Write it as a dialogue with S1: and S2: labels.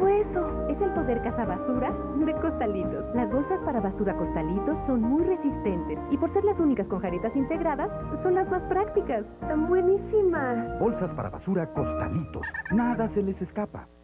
S1: fue eso?
S2: Es el poder cazabasura de Costalitos. Las bolsas para basura Costalitos son muy resistentes y por ser las únicas con jaretas integradas, son las más prácticas.
S1: ¡Tan buenísimas!
S3: Bolsas para basura Costalitos. Nada se les escapa.